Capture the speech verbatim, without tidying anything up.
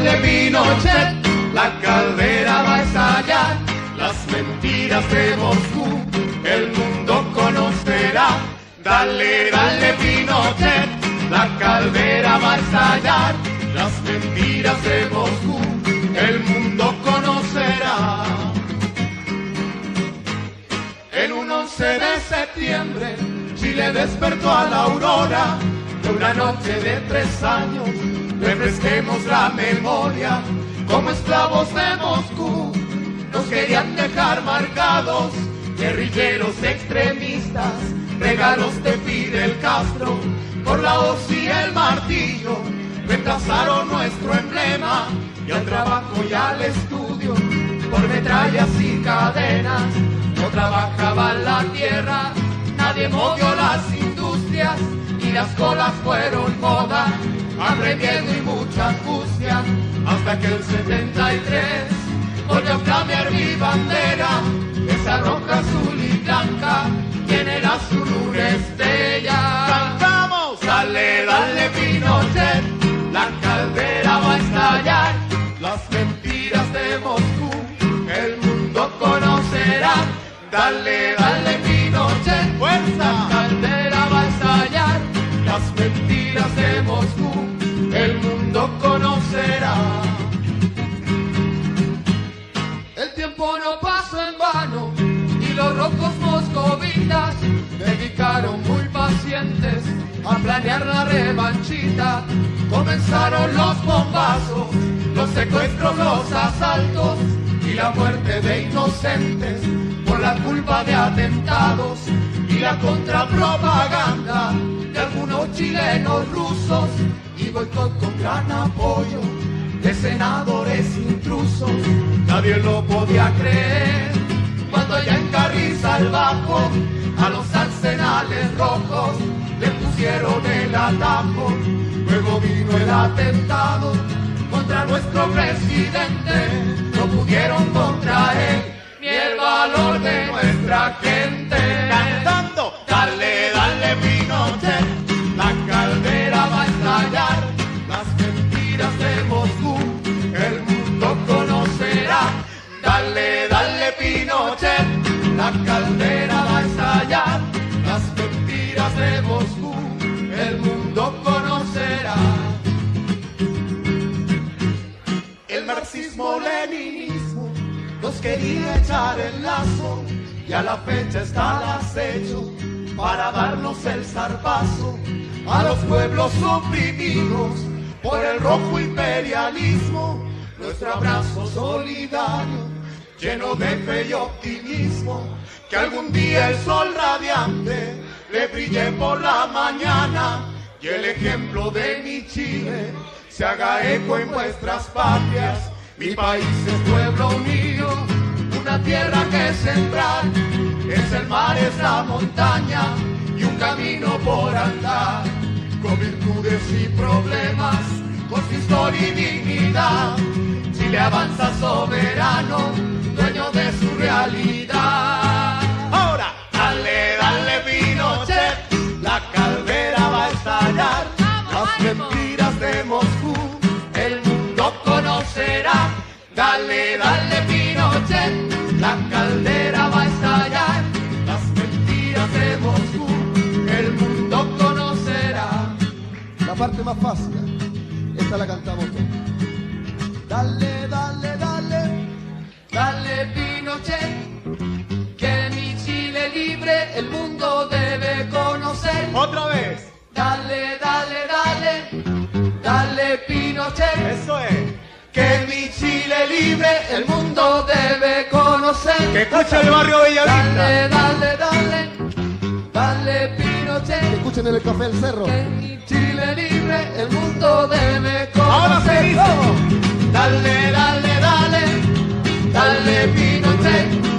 dale Pinochet, la caldera va a estallar, las mentiras de Moscú el mundo conocerá. Dale, dale Pinochet, la caldera va a estallar, las mentiras de Moscú el mundo conocerá. En un once de septiembre, Chile despertó a la aurora de una noche de tres años. Refresquemos la memoria, como esclavos de Moscú, nos querían dejar marcados, guerrilleros extremistas, regalos de Fidel Castro, por la hoz y el martillo, reemplazaron nuestro emblema, y al trabajo y al estudio, por metrallas y cadenas, no trabajaba la tierra, nadie movió las industrias, y las colas fueron moda, hambre, miedo y mucha angustia, hasta que el setenta y tres volvió a flamear mi bandera, esa roja, azul y blanca, quien era su luna estrella. ¡Cantamos! Dale, dale Pinochet, la caldera va a estallar, las mentiras de Moscú el mundo conocerá. Dale, dale Pinochet, fuerza, la caldera va a estallar, las mentiras de Moscú el mundo conocerá. El tiempo no pasó en vano y los rojos moscovitas dedicaron muy pacientes a planear la revanchita. Comenzaron los bombazos, los secuestros, los asaltos y la muerte de inocentes por la culpa de atentados y la contrapropaganda de algunos chilenos rusos y boicot con gran apoyo de senadores intrusos. Nadie lo podía creer cuando ya en Carrizal Bajo a los arsenales rojos le pusieron el atajo. Luego vino el atentado contra nuestro presidente, no pudieron contra él ni el valor de nuestra gente. Cantando, dale, dale Pinochet, la caldera va a estallar, las mentiras de Moscú el mundo conocerá. Dale, dale Pinochet, la caldera va a estallar, las mentiras de Moscú el mundo conocerá. El marxismo-leninismo nos quería echar el lazo y a la fecha está al acecho para darnos el zarpazo a los pueblos oprimidos por el rojo imperialismo. Nuestro abrazo solidario, lleno de fe y optimismo, que algún día el sol radiante le brille por la mañana y el ejemplo de mi Chile se haga eco en vuestras patrias. Mi país es pueblo unido, una tierra que sembrar, es el mar, es la montaña y un camino por andar, con virtudes y problemas, con su historia y dignidad. Chile avanza soberano, dueño de su realidad. Ahora, dale, dale Pinochet, la caldera va a estallar, las mentiras de Moscú el mundo conocerá. Dale, dale Pinochet, la caldera va a estallar, las mentiras de Moscú el mundo conocerá. La parte más fácil, esta la cantamos todos. Dale, dale, dale, dale Pinochet, que mi Chile libre el mundo debe conocer. Otra vez. Dale, dale, dale, dale Pinochet, eso es. Que mi Chile libre el mundo debe conocer. Que escuche el barrio Bellavista. Dale, dale, dale, dale Pinochet. Que escuchen en el Café del Cerro. Que mi Chile libre el mundo debe conocer. Ahora sí, dale, dale, dale, dale Pinochet.